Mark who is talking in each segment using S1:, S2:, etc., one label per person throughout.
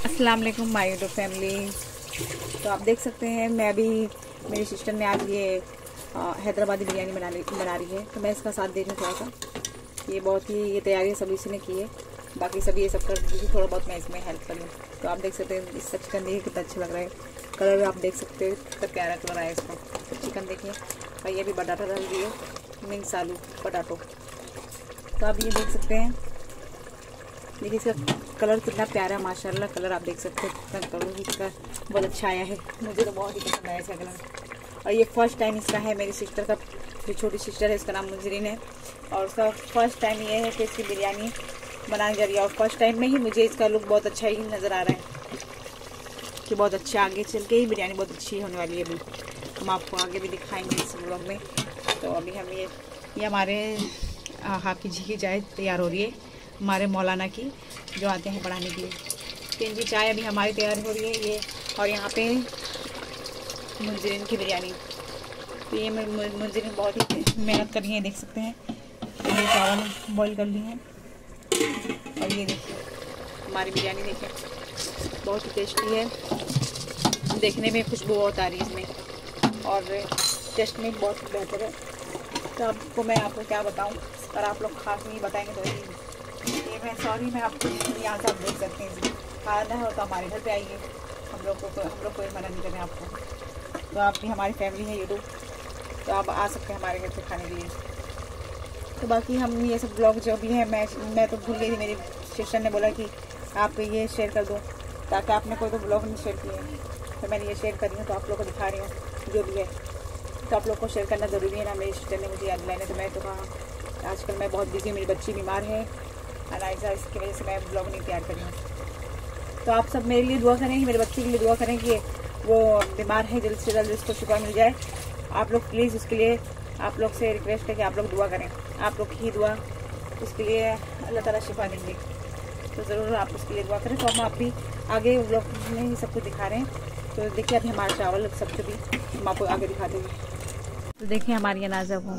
S1: अस्सलाम वालेकुम my YouTube family. तो आप देख सकते हैं मैं अभी मेरी सिस्टर ने आज ये हैदराबादी बिरयानी बना रही है, तो मैं इसका साथ दे रही हूँ थोड़ा सा। ये बहुत ही ये तैयारी सभी से ने की है, बाकी सभी ये सब कर दी, थोड़ा बहुत मैं इसमें हेल्प कर लूँ। तो आप देख सकते हैं इसका चिकन देखिए कितना अच्छा लग रहा है, कलर आप देख सकते हैं कितना प्यारा कलर आया इसका। तो चिकन देखिए और ये भी बटाटा डाल दिए, मीन्स आलू पटाटो। तो आप ये देख सकते हैं, देखिए इसका कलर कितना प्यारा है माशाल्लाह। कलर आप देख सकते हैं कितना कलर इसका बहुत अच्छा आया है, मुझे तो बहुत ही पसंद आया इसका कलर। और ये फर्स्ट टाइम इसका है, मेरी सिस्टर का जो छोटी सिस्टर है उसका नाम मुजरिन है, और उसका फर्स्ट टाइम ये है कि इसकी बिरयानी बनाने जा रही है। और फर्स्ट टाइम में ही मुझे इसका लुक बहुत अच्छा ही नज़र आ रहा है कि बहुत अच्छा आगे चल के ही बिरयानी बहुत अच्छी होने वाली है। अभी हम आपको आगे भी दिखाएंगे इस व्लॉग में। तो अभी हम ये हमारे हाफिज जी की चाय तैयार हो रही है, हमारे मौलाना की जो आते हैं पढ़ाने के लिए। तो इनकी चाय अभी हमारी तैयार हो रही है ये, और यहाँ पे मुजरिन की बिरयानी। तो ये मुजरिन बहुत ही मेहनत कर रही है, देख सकते हैं। ये चावल बॉईल कर लिए हैं और ये देखिए हमारी बिरयानी देखिए बहुत ही टेस्टी है, देखने में खुशबू बहुत आ रही है इसमें और टेस्ट में बहुत बेहतर है। तो आपको क्या बताऊँ, पर आप लोग खास नहीं बताएंगे तो ये मैं सॉरी मैं आपको यहाँ से आप देख सकते हैं। खाना हो तो हमारे घर पे आइए, हम लोग कोई मना नहीं करें आपको। तो आप भी हमारी फैमिली है यूट्यूब, तो आप आ सकते हैं हमारे घर पे खाने के लिए। तो बाकी हम ये सब ब्लॉग जो भी है मैं तो भूल गई थी, मेरी सिस्टर ने बोला कि आप ये शेयर कर दो, ताकि आपने कोई तो ब्लॉग नहीं शेयर किए, तो मैंने ये शेयर कर रही हूँ। तो आप लोग को दिखा रही हूँ जो भी है, तो आप लोग को शेयर करना ज़रूरी है ना। मेरी सिस्टर ने मुझे याद दिलाने, तो मैं तो कहा आजकल मैं बहुत बिजी हूँ, मेरी बच्ची बीमार है अनाइजा, इसकी वजह से मैं ब्लॉग नहीं तैयार कर रही हूँ। तो आप सब मेरे लिए दुआ करें, मेरे बच्चे के लिए दुआ करें कि वो बीमार है, जल्द से जल्द उसको शिफा मिल जाए। आप लोग प्लीज़ उसके लिए आप लोग से रिक्वेस्ट है कि आप लोग दुआ करें, आप लोग की दुआ उसके लिए अल्लाह ताला शिफा देंगे। तो ज़रूर आप उसके लिए दुआ करें। तो हम आप भी आगे ब्लॉग में ही सब कुछ दिखा रहे हैं। तो देखिए अभी हमारा चावल सब भी हम आपको आगे दिखा देंगे। तो देखिए हमारी अनाजा को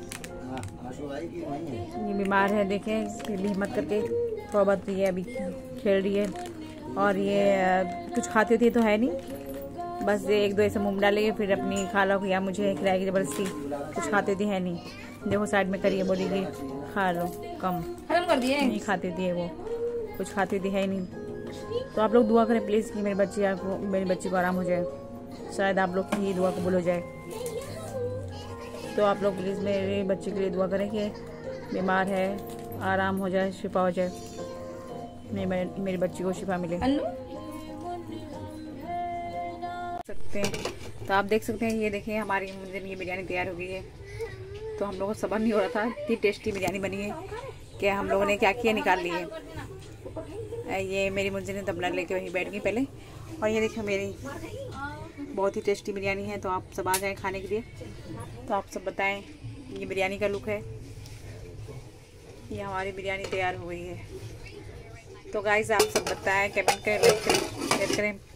S1: ये बीमार है, देखें इसके लिए हिम्मत करके थोड़ा बहुत ये अभी खेल रही है। और ये कुछ खाती होती तो है नहीं, बस ये एक दो ऐसे मुँह डालेगी, फिर अपनी खाला को या मुझे खिलाएगी ज़बरदस्ती। कुछ खाती होती है नहीं, देखो साइड में करिए, बोलेगी खा लो, कम कर दिए, नहीं खाती होती है वो, कुछ खाती होती है नहीं। तो आप लोग दुआ करें प्लीज़ कि मेरी बच्ची को आराम हो जाए, शायद आप लोग की दुआ कबूल हो जाए। तो आप लोग प्लीज़ मेरे बच्चे के लिए दुआ करें कि बीमार है, आराम हो जाए, शिफा हो जाए, मेरी बच्ची को शिफा मिले। सकते हैं तो आप देख सकते हैं, ये देखिए हमारी मुझे ये बिरयानी तैयार हो गई है। तो हम लोगों को सब्र नहीं हो रहा था, इतनी टेस्टी बिरयानी बनी है कि हम लोगों ने क्या किया, निकाल ली है। ये मेरी मुझे ने तबला लेके वहीं बैठ गई पहले। और ये देखिए मेरी बहुत ही टेस्टी बिरयानी है, तो आप सब आ जाएं खाने के लिए। तो आप सब बताएं, ये बिरयानी का लुक है, ये हमारी बिरयानी तैयार हो गई है। तो गाइस आप सब बताएं, कमेंट करें, लाइक करें, शेयर करें।